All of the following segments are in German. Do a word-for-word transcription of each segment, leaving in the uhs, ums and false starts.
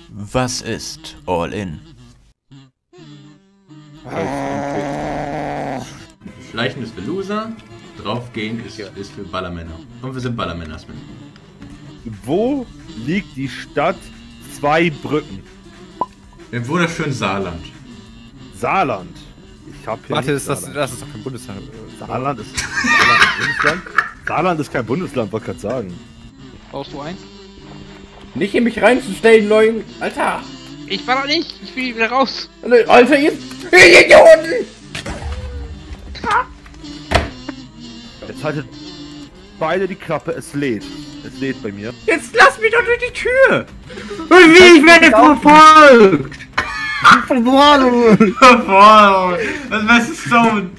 Was ist All In? Schleichen ist für Loser, draufgehen ist, ist für Ballermänner. Und wir sind Ballermänner, Sven. Wo liegt die Stadt Zwei Brücken? Im wunderschönen Saarland. Saarland. Ich hab hier Warte, nicht ist das, Saarland. das ist doch kein Bundesland. Saarland ist, Saarland ist Bundesland? Saarland ist kein Bundesland, wollte gerade sagen. Brauchst du eins? Nicht in mich reinzustellen, Leute. Alter. Ich war doch nicht. Ich will wieder raus. Alter, jetzt. Ihr Idioten! Jetzt haltet beide die Klappe, es lädt. Es lädt bei mir. Jetzt lass mich doch durch die Tür! Und wie, ich werde verfolgt! Verfolgt! Verfolgt! Was ist Stone?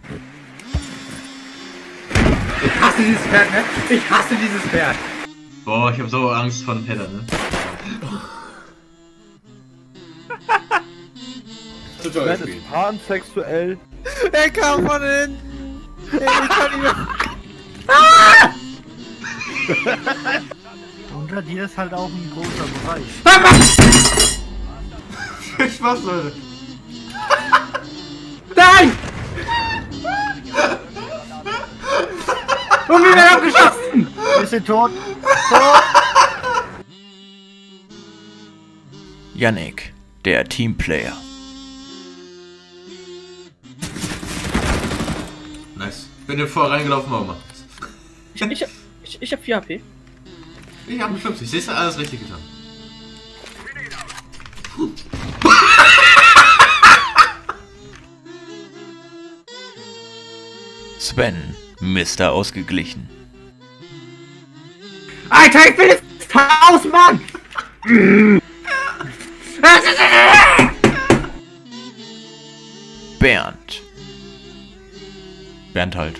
Ich hasse dieses Pferd, ne? Ich hasse dieses Pferd! Boah, ich hab so Angst vor dem Header, ne? Sven ist pansexuell. Er kam von hinten! Ich kann nicht mehr. Unter dir ist halt auch ein großer Bereich. Viel Spaß, Leute! Nein! Und wir werden abgeschossen! Wir sind tot! Tot! Yannick, der Teamplayer. Nice. Ich bin hier vorher reingelaufen, aber mal. Ich, ich, ich, ich hab vier H P. Ich hab fünfzig. Siehst du, alles richtig getan. Sven, Mister Ausgeglichen. Alter, ich bin jetzt Haus, Mann! Bernd. Bernd halt.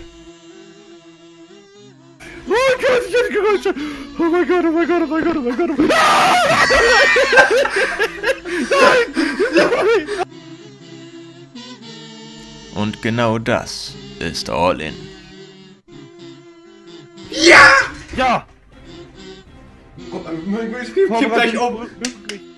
Oh mein Gott, ich hätte gerutscht! Oh mein Gott, oh mein Gott, oh mein Gott, oh mein Gott, oh mein Gott! Nein! Nein! Und genau das ist All In. Ja! Ja! Ich kipp gleich um. Wirklich.